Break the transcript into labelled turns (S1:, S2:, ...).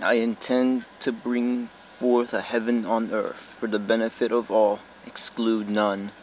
S1: I intend to bring forth a heaven on earth for the benefit of all, exclude none.